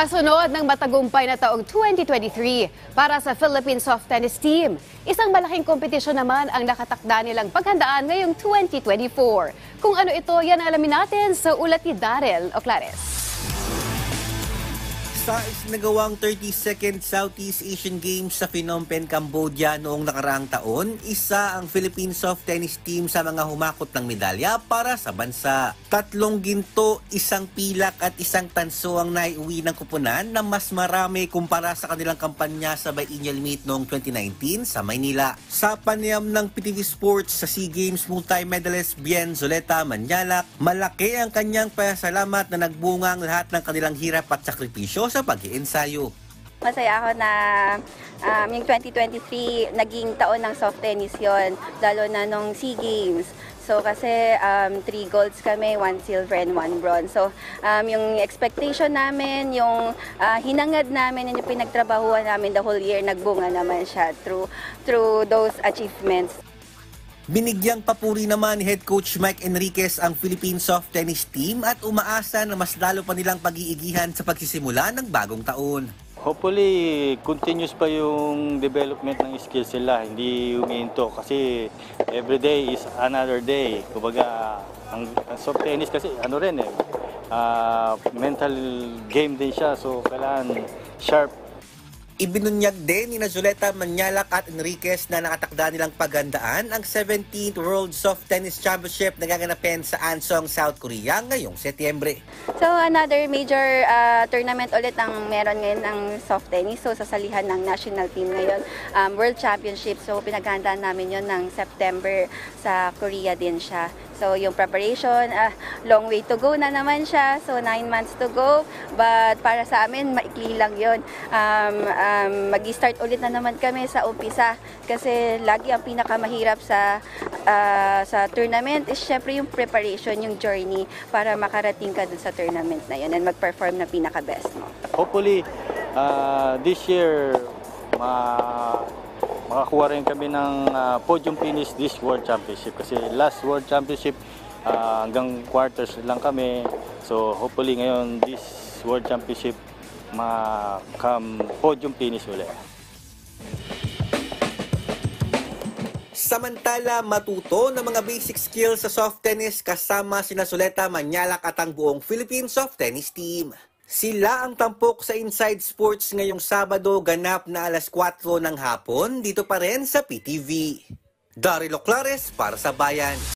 Kasunod ng matagumpay na taong 2023 para sa Philippine Soft Tennis Team, isang malaking kompetisyon naman ang nakatakda nilang paghandaan ngayong 2024. Kung ano ito, yan ang alamin natin sa ulat ni Daryl Oclares. Sa isinagawang 32nd Southeast Asian Games sa Phnom Penh, Cambodia noong nakaraang taon, isa ang Philippine Soft Tennis Team sa mga humakot ng medalya para sa bansa. 3 ginto, 1 pilak at 1 tanso ang naiuwi ng kupunan na mas marami kumpara sa kanilang kampanya sa Biennial Meet noong 2019 sa Maynila. Sa panayam ng PTV Sports sa SEA Games multi-medalist Bien Zuleta Manyalak, malaki ang kanyang pasalamat na nagbunga ang lahat ng kanilang hirap at sakripisyo sa pag-iensayo. Masaya ako na yung 2023 naging taon ng soft tennis yon, lalo na nung SEA Games. So kasi 3 golds kami, 1 silver and 1 bronze. So yung expectation namin, yung hinangad namin, yung pinagtrabahuan namin the whole year, nagbunga naman siya through those achievements. Binigyang papuri naman ni Head Coach Mike Enriquez ang Philippine Soft Tennis Team at umaasa na mas lalo pa nilang pag-iigihan sa pagsisimula ng bagong taon. Hopefully, continuous pa yung development ng skills nila, hindi humihinto kasi every day is another day. Kumbaga, ang soft tennis kasi mental game din siya, so kailangan sharp. Ibinunyag din ni Zuleta Manyalak at Enriquez na nakatakda nilang paghandaan ang 17th World Soft Tennis Championship na gaganapin sa Ansong, South Korea ngayong Setyembre. So another major tournament ulit ang meron ngayon ng soft tennis. So sasalihan ng national team ngayon, World Championship. So pinaghandaan namin yon ng September sa Korea din siya. So yung preparation, long way to go na naman siya. So 9 months to go. But para sa amin, maikli lang yun. Mag-start ulit na naman kami sa umpisa. Kasi lagi ang pinakamahirap sa tournament is syempre yung preparation, yung journey para makarating ka dun sa tournament na yun and mag-perform na pinaka-best mo. Hopefully, this year, makakuha rin kami ng podium finish this World Championship kasi last World Championship hanggang quarters lang kami. So hopefully ngayon this World Championship podium finish ulit. Samantala, matuto ng mga basic skills sa soft tennis kasama sina Zuleta Manyalak at ang buong Philippine Soft Tennis Team. Sila ang tampok sa Inside Sports ngayong Sabado, ganap na alas 4 ng hapon, dito pa rin sa PTV. Daryl Oclares para sa Bayan.